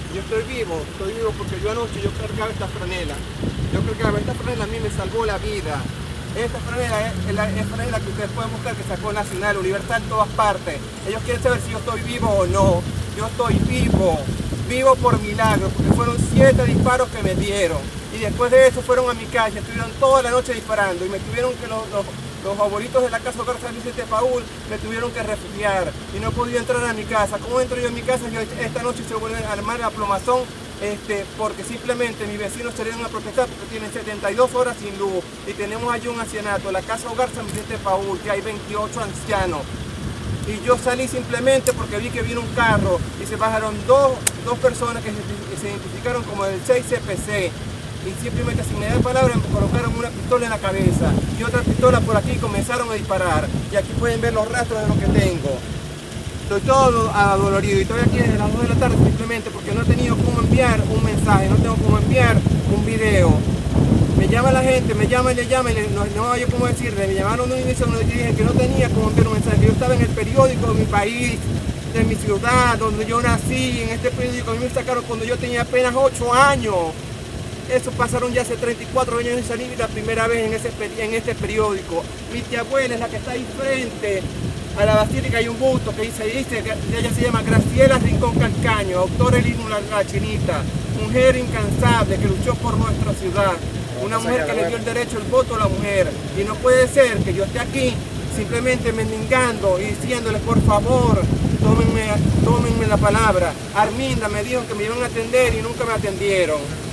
Yo estoy vivo porque yo anoche yo cargaba esta franela. Yo cargaba esta franela, a mí me salvó la vida. Esta franela es franela que ustedes pueden buscar, que sacó Nacional, Universal, en todas partes. Ellos quieren saber si yo estoy vivo o no. Yo estoy vivo, vivo por milagro, porque fueron 7 disparos que me dieron. Y después de eso fueron a mi calle, estuvieron toda la noche disparando y me tuvieron que los abuelitos de la casa Hogar San Vicente Paúl me tuvieron que refugiar y no he podido entrar a mi casa. ¿Cómo entro yo a mi casa? Yo esta noche se vuelve a armar la plomazón porque simplemente mis vecinos salieron a protestar porque tienen 72 horas sin luz y tenemos allí un ancianato, la casa Hogar San Vicente Paúl, que hay 28 ancianos. Y yo salí simplemente porque vi que vino un carro y se bajaron dos personas que se identificaron como del 6CPC. Y simplemente sin me dar palabra me colocaron una pistola en la cabeza y otra pistola por aquí y comenzaron a disparar. Y aquí pueden ver los rastros de lo que tengo. Estoy todo adolorido y estoy aquí desde las 2 de la tarde simplemente porque no he tenido cómo enviar un mensaje, no tengo cómo enviar un video. Me llama la gente, me llama y le llama y no hay cómo decirle. Me llamaron un inicio donde dije que no tenía cómo enviar un mensaje, que yo estaba en el periódico de mi país, de mi ciudad, donde yo nací. En este periódico a mí me sacaron cuando yo tenía apenas 8 años. Eso pasaron ya hace 34 años y salí la primera vez en este periódico. Mi tía abuela es la que está ahí frente a la basílica, hay un busto que dice que ella se llama Graciela Rincón Calcaño, autora del himno La Chinita, mujer incansable que luchó por nuestra ciudad, una mujer que le dio el derecho al voto a la mujer. Y no puede ser que yo esté aquí simplemente mendigando y diciéndoles por favor, tómenme la palabra. Arminda me dijo que me iban a atender y nunca me atendieron.